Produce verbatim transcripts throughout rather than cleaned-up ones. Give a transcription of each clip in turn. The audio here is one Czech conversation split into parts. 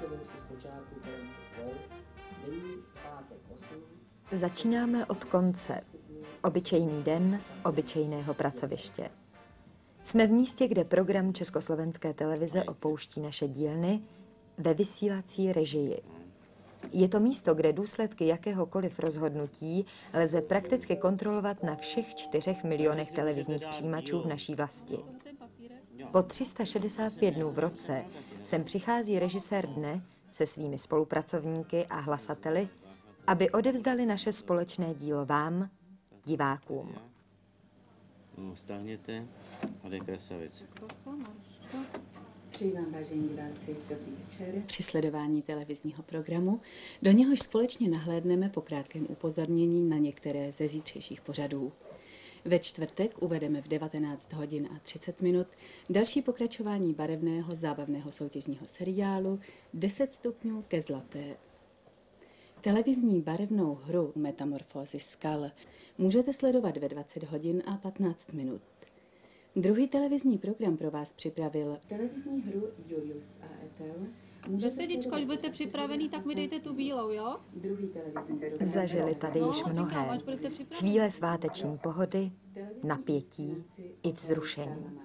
Začínáme od konce. Obyčejný den obyčejného pracoviště. Jsme v místě, kde program Československé televize opouští naše dílny ve vysílací režii. Je to místo, kde důsledky jakéhokoliv rozhodnutí lze prakticky kontrolovat na všech čtyřech milionech televizních přijímačů v naší vlasti. Po tři sta šedesát pět dnů v roce sem přichází režisér dne se svými spolupracovníky a hlasateli, aby odevzdali naše společné dílo vám, divákům. No, stáhněte a jde krasavice. Přeji vám, vážení diváci, dobrý večer. Při sledování televizního programu, do něhož společně nahlédneme po krátkém upozornění na některé ze zítřejších pořadů. Ve čtvrtek uvedeme v devatenáct hodin a třicet minut další pokračování barevného zábavného soutěžního seriálu deset stupňů ke zlaté. Televizní barevnou hru Metamorfózy skal můžete sledovat ve dvacet hodin a patnáct minut. Druhý televizní program pro vás připravil televizní hru Julius a Ethel. Besedičko, až budete připravený, tak mi dejte tu bílou, jo? Druhý televizní program. Zažili tady již mnohé. Chvíle sváteční pohody, napětí i vzrušení.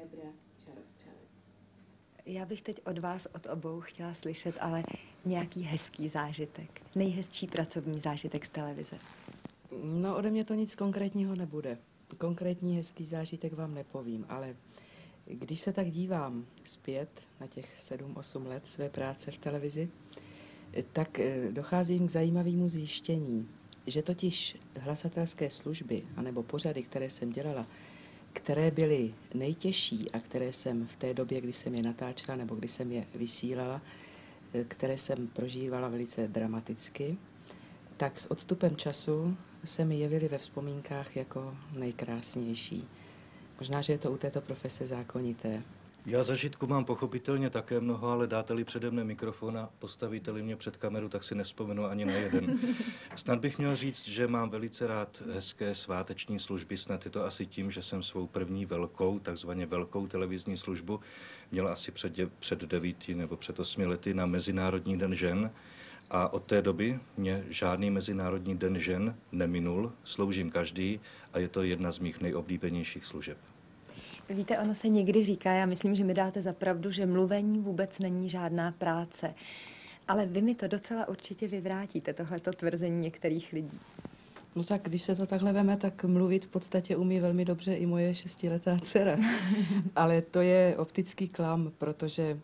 Já bych teď od vás, od obou, chtěla slyšet ale nějaký hezký zážitek. Nejhezčí pracovní zážitek z televize. No, ode mě to nic konkrétního nebude. Konkrétní hezký zážitek vám nepovím, ale když se tak dívám zpět na těch sedm osm let své práce v televizi, tak docházím k zajímavému zjištění, že totiž hlasatelské služby, anebo pořady, které jsem dělala, které byly nejtěžší a které jsem v té době, kdy jsem je natáčela nebo kdy jsem je vysílala, které jsem prožívala velice dramaticky, tak s odstupem času se mi jevily ve vzpomínkách jako nejkrásnější. Možná, že je to u této profese zákonité. Já zažitku mám pochopitelně také mnoho, ale dáte-li přede mne mikrofon a postavíte-li mě před kameru, tak si nevzpomenu ani na jeden. Snad bych měl říct, že mám velice rád hezké sváteční služby. Snad je to asi tím, že jsem svou první velkou, takzvaně velkou televizní službu měl asi před, před devíti nebo před osmi lety na Mezinárodní den žen. A od té doby mě žádný Mezinárodní den žen neminul, sloužím každý a je to jedna z mých nejoblíbenějších služeb. Víte, ono se někdy říká, já myslím, že mi dáte za pravdu, že mluvení vůbec není žádná práce. Ale vy mi to docela určitě vyvrátíte, tohleto tvrzení některých lidí. No tak, když se to takhle veme, tak mluvit v podstatě umí velmi dobře i moje šestiletá dcera. Ale to je optický klam, protože e,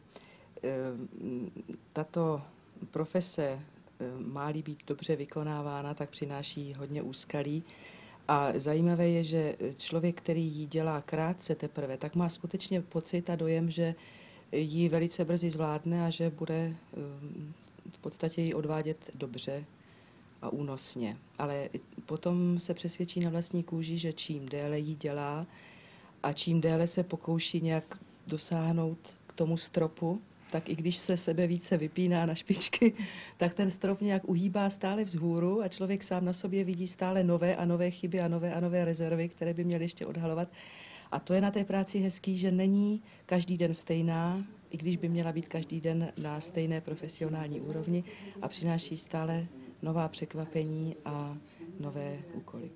tato profese, má-li být dobře vykonávána, tak přináší hodně úskalí. A zajímavé je, že člověk, který ji dělá krátce teprve, tak má skutečně pocit a dojem, že ji velice brzy zvládne a že bude v podstatě ji odvádět dobře a únosně. Ale potom se přesvědčí na vlastní kůži, že čím déle ji dělá a čím déle se pokouší nějak dosáhnout k tomu stropu, tak i když se sebe více vypíná na špičky, tak ten strop nějak uhýbá stále vzhůru a člověk sám na sobě vidí stále nové a nové chyby a nové a nové rezervy, které by měl ještě odhalovat. A to je na té práci hezký, že není každý den stejná, i když by měla být každý den na stejné profesionální úrovni a přináší stále nová překvapení a nové úkoly.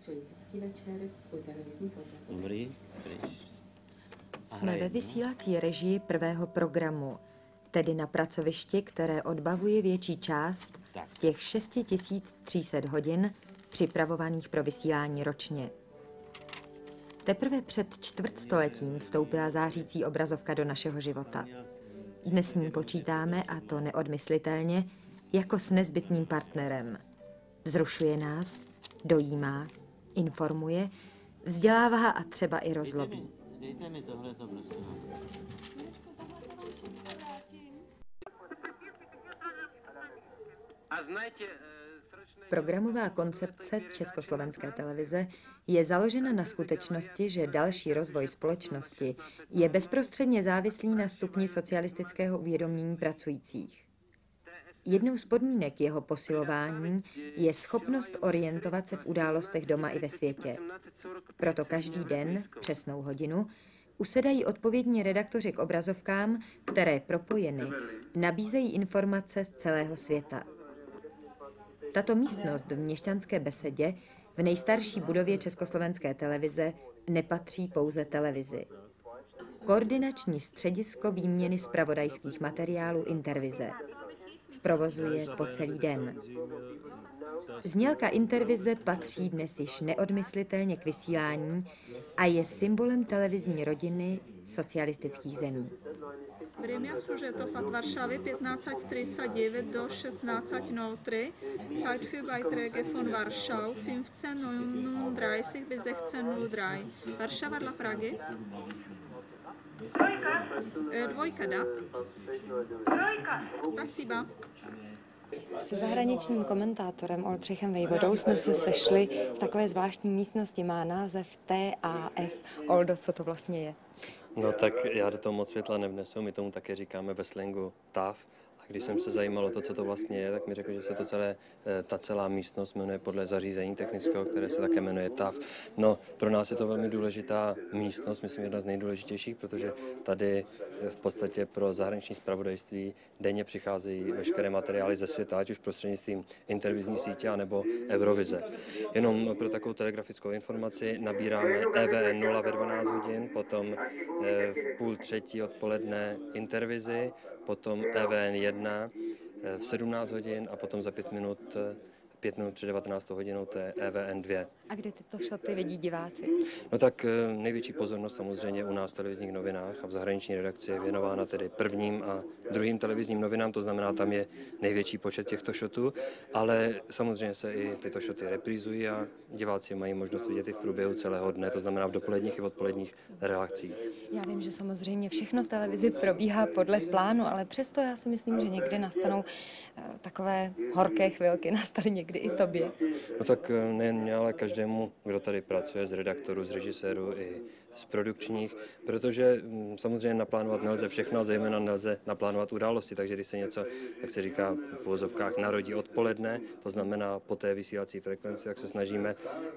Dobrý. Jsme ve vysílací režii prvého programu, tedy na pracovišti, které odbavuje větší část z těch šest tisíc tři sta hodin připravovaných pro vysílání ročně. Teprve před čtvrtstoletím vstoupila zářící obrazovka do našeho života. Dnes s ní počítáme, a to neodmyslitelně, jako s nezbytným partnerem. Vzrušuje nás, dojímá, informuje, vzdělává a třeba i rozlobí. Dejte mi tohleto, prosím. Programová koncepce Československé televize je založena na skutečnosti, že další rozvoj společnosti je bezprostředně závislý na stupni socialistického uvědomění pracujících. Jednou z podmínek jeho posilování je schopnost orientovat se v událostech doma i ve světě. Proto každý den v přesnou hodinu Usedají odpovědní redaktoři k obrazovkám, které propojeny, nabízejí informace z celého světa. Tato místnost v Měšťanské besedě, v nejstarší budově Československé televize, nepatří pouze televizi. Koordinační středisko výměny zpravodajských materiálů Intervize. V provozu je po celý den. Znělka Intervize patří dnes již neodmyslitelně k vysílání a je symbolem televizní rodiny socialistických zemí. Время сюжетов от Варшавы пятнадцать тридцать девять до шестнадцать ноль три. Zeit für Beiträge von Warschau fünfzehn neununddreißig bis sechzehn null drei. Warszawa dla Pragi. Dvojka, da? Spasiba. Se zahraničním komentátorem Oldřichem Vejvodou jsme se sešli v takové zvláštní místnosti, má název T A F. Oldo, co to vlastně je? No tak já do toho moc světla nevnesu, my tomu také říkáme ve slangu T A F. A když jsem se zajímal o to, co to vlastně je, tak mi řekl, že se to celé, ta celá místnost jmenuje podle zařízení technického, které se také jmenuje T A F. No, pro nás je to velmi důležitá místnost, myslím jedna z nejdůležitějších, protože tady v podstatě pro zahraniční zpravodajství denně přicházejí veškeré materiály ze světa, ať už prostřednictvím intervizní sítě, anebo Eurovize. Jenom pro takovou telegrafickou informaci nabíráme E V N nula ve dvanáct hodin, potom v půl třetí odpoledne Intervizi, potom E V N jedna v sedmnáct hodin a potom za pět minut, pět minut před devatenáctou hodinou to je E V N dva. A kde tyto šoty vidí diváci? No tak největší pozornost samozřejmě u nás v televizních novinách a v zahraniční redakci je věnována tedy prvním a druhým televizním novinám, to znamená, tam je největší počet těchto šotů, ale samozřejmě se i tyto šoty reprízují a diváci mají možnost vidět i v průběhu celého dne, to znamená v dopoledních i odpoledních relacích. Já vím, že samozřejmě všechno v televizi probíhá podle plánu, ale přesto já si myslím, že někdy nastanou takové horké chvilky, nastaly někdy i tobě. No tak nejen mě, ale každému, kdo tady pracuje, z redaktorů, z režisérů i z produkčních, protože samozřejmě naplánovat nelze všechno a zejména nelze naplánovat události, takže když se něco, jak se říká v uvozovkách, narodí odpoledne, to znamená po té vysílací frekvenci, tak se snažíme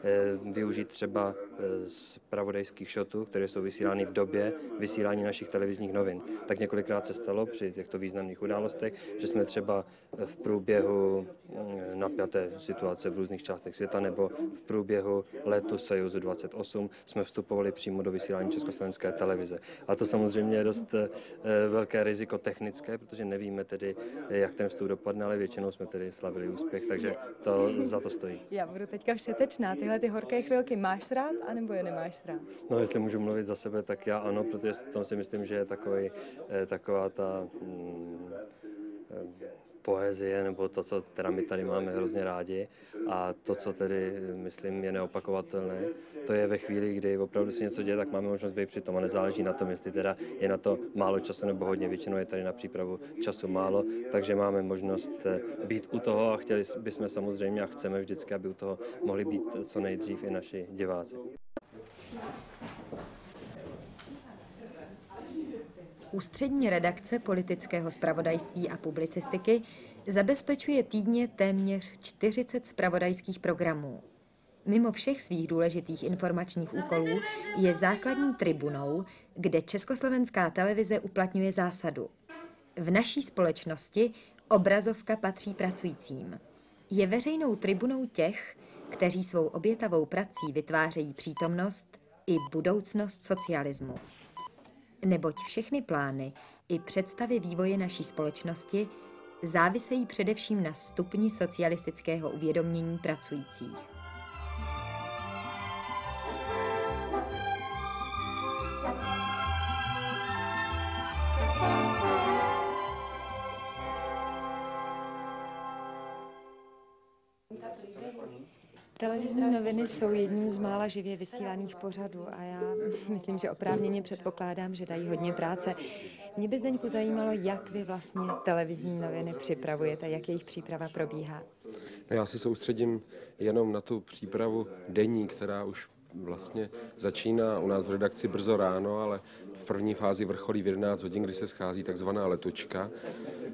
využít třeba zpravodajských šotů, které jsou vysílány v době vysílání našich televizních novin. Tak několikrát se stalo při těchto významných událostech, že jsme třeba v průběhu napjaté situace v různých částech světa nebo v průběhu letu Sojuzu dvacet osm jsme vstupovali přímo do vysílání Československé televize. A to samozřejmě je dost velké riziko technické, protože nevíme tedy, jak ten vstup dopadne, ale většinou jsme tedy slavili úspěch, takže to za to stojí. Já budu teďka všetečná. Tyhle ty horké chvilky máš rád, anebo je nemáš rád? No, jestli můžu mluvit za sebe, tak já ano, protože tam si myslím, že je takový, taková ta mm, poezie, nebo to, co teda my tady máme hrozně rádi a to, co tedy, myslím, je neopakovatelné, to je ve chvíli, kdy opravdu si něco děje, tak máme možnost být při tom a nezáleží na tom, jestli teda je na to málo času nebo hodně, většinou je tady na přípravu času málo, takže máme možnost být u toho a chtěli bychom samozřejmě a chceme vždycky, aby u toho mohli být co nejdřív i naši diváci. Ústřední redakce politického zpravodajství a publicistiky zabezpečuje týdně téměř čtyřicet zpravodajských programů. Mimo všech svých důležitých informačních úkolů je základní tribunou, kde Československá televize uplatňuje zásadu. V naší společnosti obrazovka patří pracujícím. Je veřejnou tribunou těch, kteří svou obětavou prací vytvářejí přítomnost i budoucnost socialismu. Neboť všechny plány i představy vývoje naší společnosti závisejí především na stupni socialistického uvědomění pracujících. Televizní noviny jsou jedním z mála živě vysílaných pořadů a já myslím, že oprávněně předpokládám, že dají hodně práce. Mě by, Zdeňku, zajímalo, jak vy vlastně televizní noviny připravujete, jak jejich příprava probíhá. Já se soustředím jenom na tu přípravu denní, která už vlastně začíná u nás v redakci brzo ráno, ale v první fázi vrcholí v jedenáct hodin, kdy se schází takzvaná letočka.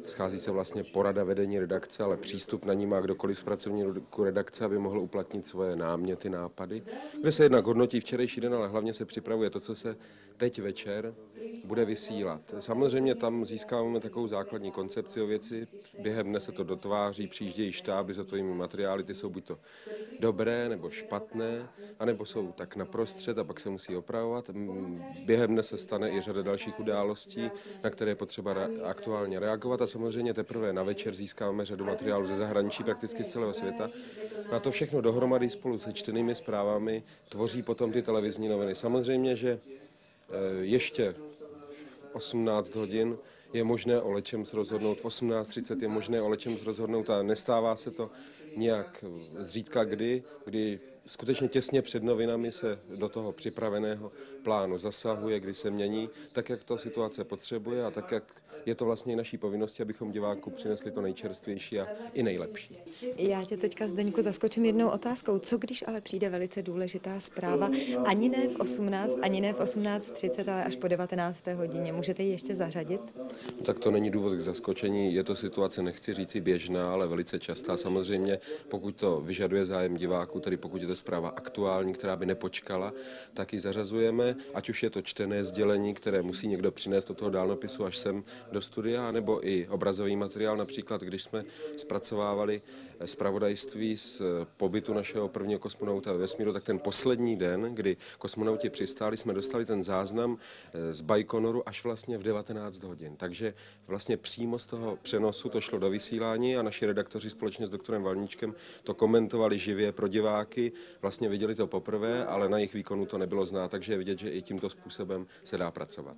schází se vlastně porada vedení redakce, ale přístup na ní má kdokoliv z pracovníků redakce, aby mohl uplatnit svoje náměty, nápady, kde se jednak hodnotí včerejší den, ale hlavně se připravuje to, co se teď večer bude vysílat. Samozřejmě tam získáváme takovou základní koncepci o věci, během dne se to dotváří, přijíždějí štáby s hotovými materiály, ty jsou buď to dobré nebo špatné, anebo jsou tak naprostřed a pak se musí opravovat. Během dne se stane i řada dalších událostí, na které je potřeba re- aktuálně reagovat a samozřejmě teprve na večer získáváme řadu materiálů ze zahraničí, prakticky z celého světa. A to všechno dohromady spolu se čtenými zprávami tvoří potom ty televizní noviny. Samozřejmě, že ještě v osmnáct hodin je možné o lecčems rozhodnout, v osmnáct třicet je možné o lecčems rozhodnout a nestává se to nějak zřídka kdy, kdy skutečně těsně před novinami se do toho připraveného plánu zasahuje, kdy se mění, tak jak to situace potřebuje a tak jak je to vlastně i naší povinností, abychom diváku přinesli to nejčerstvější a i nejlepší. Já tě teďka, Zdeňku, zaskočím jednou otázkou. Co když ale přijde velice důležitá zpráva, ani ne v osmnáct, ani ne v osmnáct třicet, ale až po devatenácté hodině? Můžete ji ještě zařadit? Tak to není důvod k zaskočení. Je to situace, nechci říci běžná, ale velice častá. Samozřejmě, pokud to vyžaduje zájem diváků, tedy pokud je to zpráva aktuální, která by nepočkala, tak ji zařazujeme, ať už je to čtené sdělení, které musí někdo přinést do toho dálnopisu až sem do studia, nebo i obrazový materiál. Například, když jsme zpracovávali zpravodajství z pobytu našeho prvního kosmonauta ve vesmíru, tak ten poslední den, kdy kosmonauti přistáli, jsme dostali ten záznam z Baikonoru až vlastně v devatenáct hodin. Takže vlastně přímo z toho přenosu to šlo do vysílání a naši redaktoři společně s doktorem Valníčkem to komentovali živě pro diváky. Vlastně viděli to poprvé, ale na jejich výkonu to nebylo znát, takže je vidět, že i tímto způsobem se dá pracovat.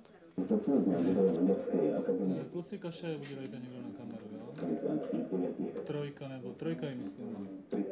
Kluci, kaše udělejte někdo na kameru, jo? Trojka nebo trojka je myslím.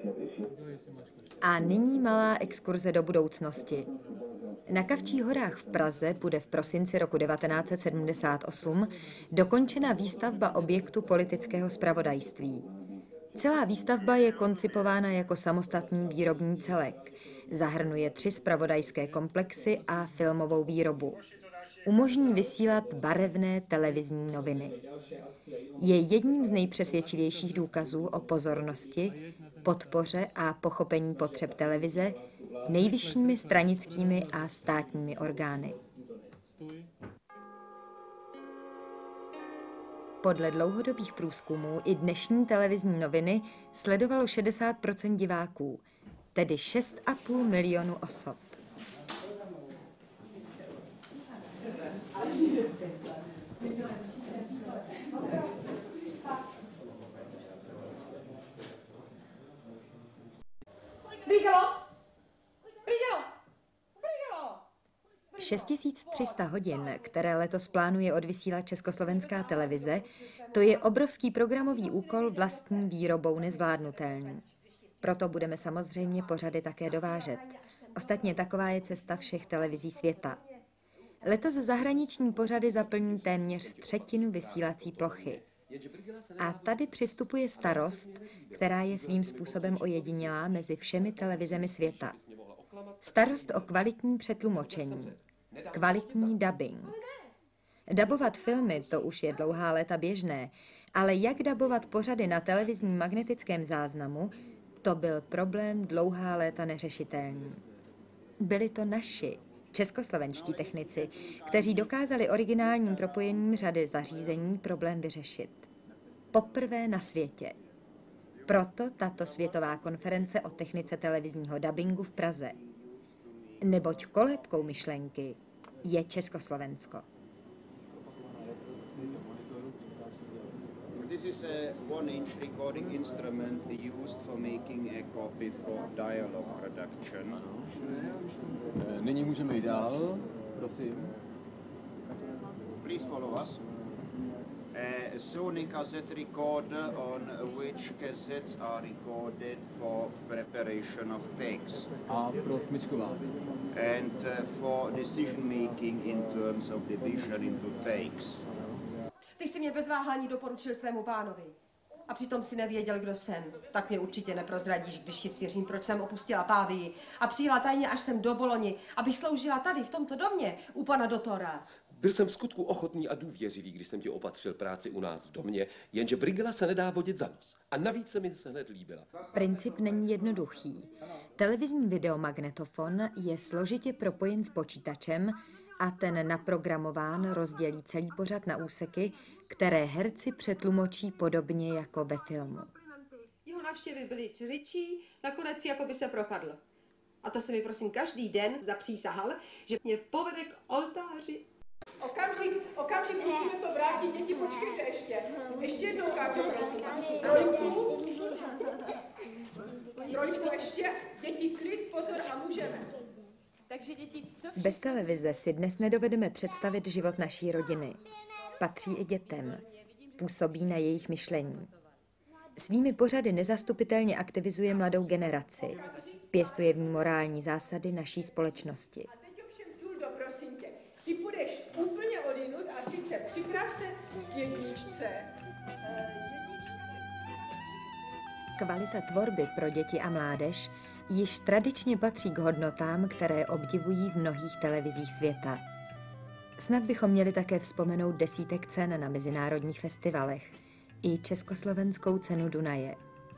A nyní malá exkurze do budoucnosti. Na Kavčích horách v Praze bude v prosinci roku devatenáct set sedmdesát osm dokončena výstavba objektu politického zpravodajství. Celá výstavba je koncipována jako samostatný výrobní celek. Zahrnuje tři zpravodajské komplexy a filmovou výrobu. Umožní vysílat barevné televizní noviny. Je jedním z nejpřesvědčivějších důkazů o pozornosti, podpoře a pochopení potřeb televize nejvyššími stranickými a státními orgány. Podle dlouhodobých průzkumů i dnešní televizní noviny sledovalo šedesát procent diváků, tedy šest a půl milionu osob. šest tisíc tři sta hodin, které letos plánuje odvysílat Československá televize, to je obrovský programový úkol vlastní výrobou nezvládnutelný. Proto budeme samozřejmě pořady také dovážet. Ostatně taková je cesta všech televizí světa. Letos zahraniční pořady zaplní téměř třetinu vysílací plochy. A tady přistupuje starost, která je svým způsobem ojedinělá mezi všemi televizemi světa. Starost o kvalitní přetlumočení, kvalitní dabing. Dabovat filmy, to už je dlouhá léta běžné, ale jak dabovat pořady na televizním magnetickém záznamu, to byl problém dlouhá léta neřešitelný. Byli to naši, českoslovenští technici, kteří dokázali originálním propojením řady zařízení problém vyřešit. Poprvé na světě. Proto tato světová konference o technice televizního dabingu v Praze. Neboť kolébkou myšlenky je Československo. This is a one-inch recording instrument used for making a copy for dialogue production. Nyní můžeme jít dál, prosím. Please follow us. A Sony cassette recorder on which cassettes are recorded for preparation of text. A pro smyčkování. And uh, for decision making in terms of division into takes. Ty jsi mě bez váhání doporučil svému pánovi. A přitom si nevěděl, kdo jsem. Tak mě určitě neprozradíš, když ti svěřím, proč jsem opustila Pávii a přijela tajně až sem do Boloni, abych sloužila tady, v tomto domě, u pana doktora. Byl jsem v skutku ochotný a důvěřivý, když jsem ti opatřil práci u nás v domě, jenže brigela se nedá vodit za nos. A navíc se mi se hned líbila. Princip není jednoduchý. Televizní videomagnetofon je složitě propojen s počítačem a ten naprogramován rozdělí celý pořad na úseky, které herci přetlumočí podobně jako ve filmu. Jeho návštěvy byly čřičí, nakonec jako by se propadl. A to se mi prosím každý den zapřísahal, že mě povede k oltáři. Okamžik, okamžik, musíme to vrátit, děti, počkejte ještě. Ještě jednou, Káťo, prosím. Trojku. Trojku ještě. Děti, klid, pozor a můžeme. Takže děti, co všichni... Bez televize si dnes nedovedeme představit život naší rodiny. Patří i dětem. Působí na jejich myšlení. Svými pořady nezastupitelně aktivizuje mladou generaci. Pěstuje v ní morální zásady naší společnosti. A teď ovšem, Tuldo, prosím tě, ty půjdeš úplně odinut a sice připrav se k jedničce. Kvalita tvorby pro děti a mládež již tradičně patří k hodnotám, které obdivují v mnohých televizích světa. Snad bychom měli také vzpomenout desítek cen na mezinárodních festivalech i Československou cenu Dunaje.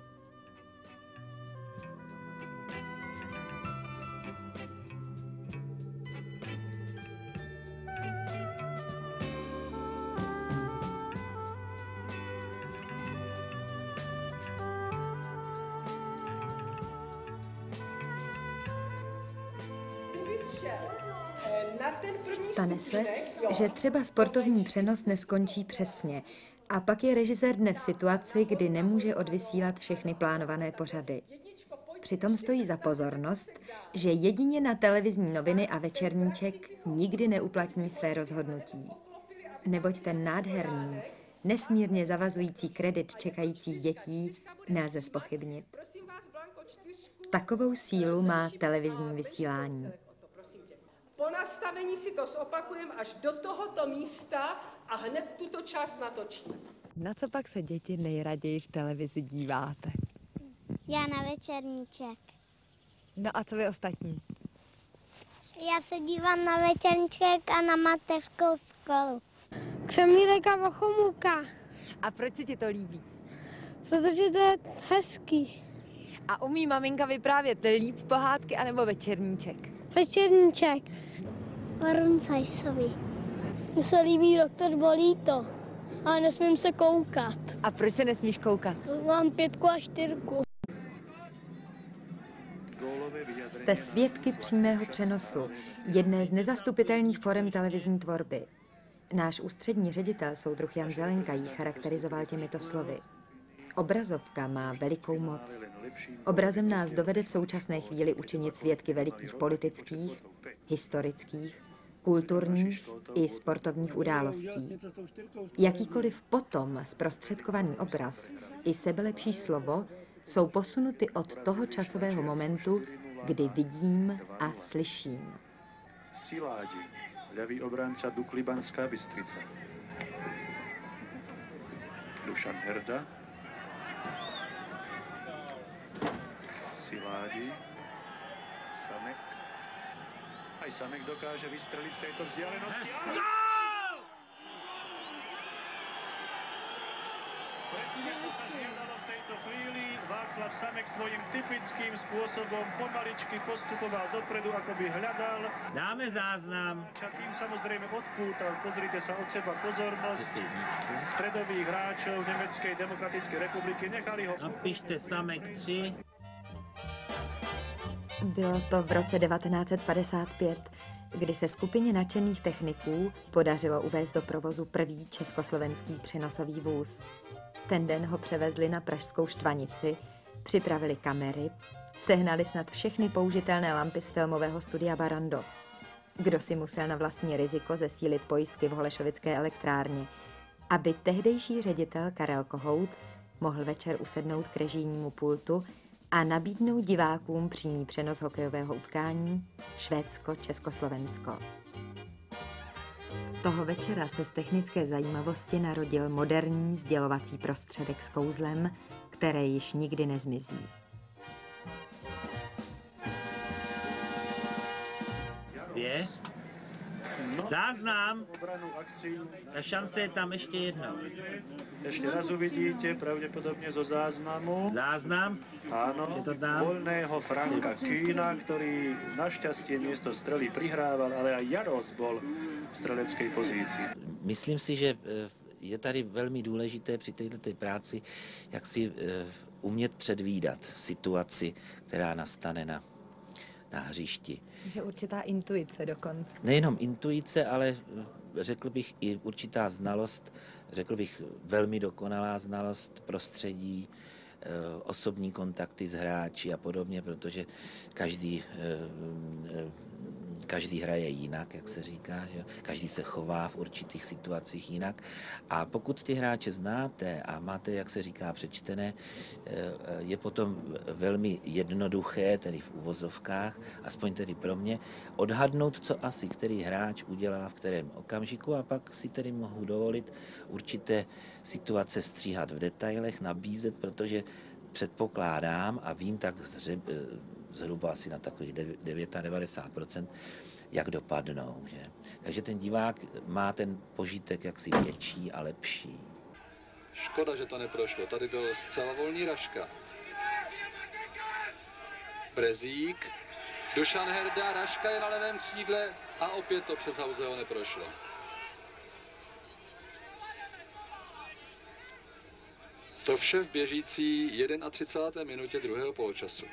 Stane se, že třeba sportovní přenos neskončí přesně a pak je režisér dne v situaci, kdy nemůže odvysílat všechny plánované pořady. Přitom stojí za pozornost, že jedině na televizní noviny a večerníček nikdy neuplatní své rozhodnutí. Neboť ten nádherný, nesmírně zavazující kredit čekajících dětí nelze zpochybnit. Takovou sílu má televizní vysílání. Po nastavení si to zopakujeme až do tohoto místa a hned tuto část natočíme. Na co pak se děti nejraději v televizi díváte? Já na večerníček. No a co vy ostatní? Já se dívám na večerníček a na mateřskou školu. Křemílek a Vochomůka. A proč se ti to líbí? Protože to je hezký. A umí maminka vyprávět líp pohádky anebo večerníček? Večerníček. Varun Sajsovi. Mně se líbí doktor Bolíto, ale nesmím se koukat. A proč se nesmíš koukat? Mám pětku a čtyřku. Jste svědky přímého přenosu, jedné z nezastupitelných forem televizní tvorby. Náš ústřední ředitel, soudruh Jan Zelenka, ji charakterizoval těmito slovy. Obrazovka má velikou moc. Obrazem nás dovede v současné chvíli učinit svědky velikých politických, historických, kulturních i sportovních událostí. Jakýkoliv potom zprostředkovaný obraz i sebelepší slovo jsou posunuty od toho časového momentu, kdy vidím a slyším. Siládi, ľavý obránca Dukly Banská Bystrica. Dušan Herda. Siládi, Samek. Aj Samek dokáže vystřelit z této vzdialenosti. Gól! Presne to sa žiadalo v tejto chvíli. Václav Samek svojím typickým spôsobom pomaličky postupoval dopredu, ako by hľadal. Dáme záznam. A tým samozrejme odpútal, pozrite sa od seba pozornosť stredových hráčov Nemeckej demokratickej republiky. Nechali ho... Napište Samek tři. Bylo to v roce devatenáct set padesát pět, kdy se skupině nadšených techniků podařilo uvést do provozu první československý přenosový vůz. Ten den ho převezli na pražskou Štvanici, připravili kamery, sehnali snad všechny použitelné lampy z filmového studia Barrandov. Kdo si musel na vlastní riziko zesílit pojistky v Holešovické elektrárně, aby tehdejší ředitel Karel Kohout mohl večer usednout k režijnímu pultu a nabídnout divákům přímý přenos hokejového utkání Švédsko-Československo. Toho večera se z technické zajímavosti narodil moderní sdělovací prostředek s kouzlem, které již nikdy nezmizí. Je? No Záznam. Ta šance je tam ještě jednou. Ešte raz uvidíte, pravdepodobne zo záznamu. Záznam? Áno, to dám? voľného Franka Kína, ktorý našťastie miesto strely prihrával, ale aj Jaros bol v streleckej pozícii. Myslím si, že je tady velmi důležité při této práci, jak si umět předvídat situaci, která nastane na, na hřišti. Že určitá intuice dokonce. Nejenom intuice, ale řekl bych i určitá znalost, řekl bych velmi dokonalá znalost prostředí, osobní kontakty s hráči a podobně, protože každý, každý hraje jinak, jak se říká, že každý se chová v určitých situacích jinak. A pokud ty hráče znáte a máte, jak se říká, přečtené, je potom velmi jednoduché, tedy v uvozovkách, aspoň tedy pro mě, odhadnout, co asi který hráč udělá v kterém okamžiku, a pak si tedy mohu dovolit určité situace stříhat v detailech, nabízet, protože předpokládám a vím tak zhruba asi na takových devadesát devět procent, jak dopadnou. Že? Takže ten divák má ten požitek jaksi větší a lepší. Škoda, že to neprošlo. Tady byl zcela volný Raška. Brezík, Dušan Herda, Raška je na levém křídle a opět to přes Hauseho neprošlo. To vše v běžící třicáté jedné minutě druhého poločasu.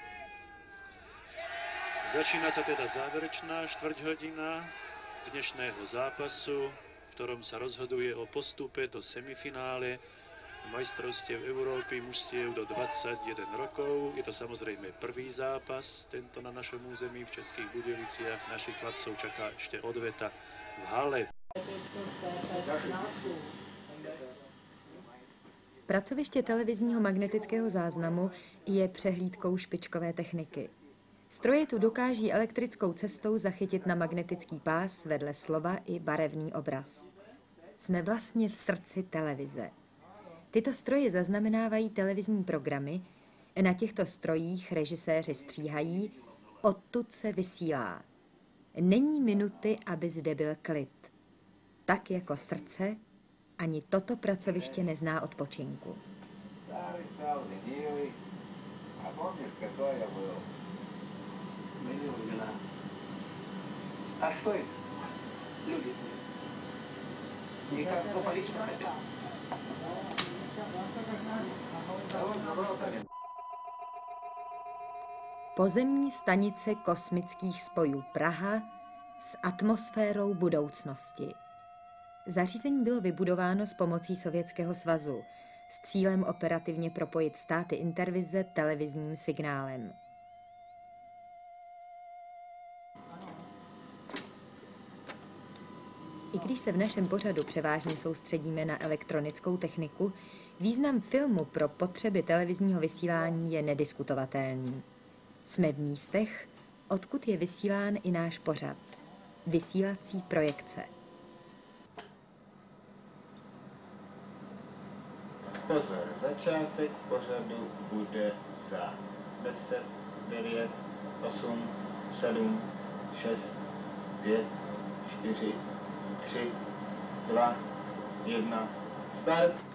Začína sa teda záverečná štvrťhodina dnešného zápasu, v ktorom sa rozhoduje o postupe do semifinále majstrovstiev Európy mužstiev do dvadsaťjeden rokov. Je to samozrejme prvý zápas, tento na našom území v Českých Budějoviciach. Našich chlapcov čaká ešte odveta v hale. Pracoviště televizního magnetického záznamu je přehlídkou špičkové techniky. Stroje tu dokáží elektrickou cestou zachytit na magnetický pás vedle slova i barevný obraz. Jsme vlastně v srdci televize. Tyto stroje zaznamenávají televizní programy, na těchto strojích režiséři stříhají, odtud se vysílá. Není minuty, aby zde byl klid. Tak jako srdce, ani toto pracoviště nezná odpočinku. Pozemní stanice kosmických spojů Praha s atmosférou budoucnosti. Zařízení bylo vybudováno s pomocí Sovětského svazu s cílem operativně propojit státy intervize televizním signálem. I když se v našem pořadu převážně soustředíme na elektronickou techniku, význam filmu pro potřeby televizního vysílání je nediskutovatelný. Jsme v místech, odkud je vysílán i náš pořad. Vysílací projekce. Pozor, začátek pořadu bude za deset, devět, osm, sedm, šest, pět, čtyři, tři, dva, jedna, start.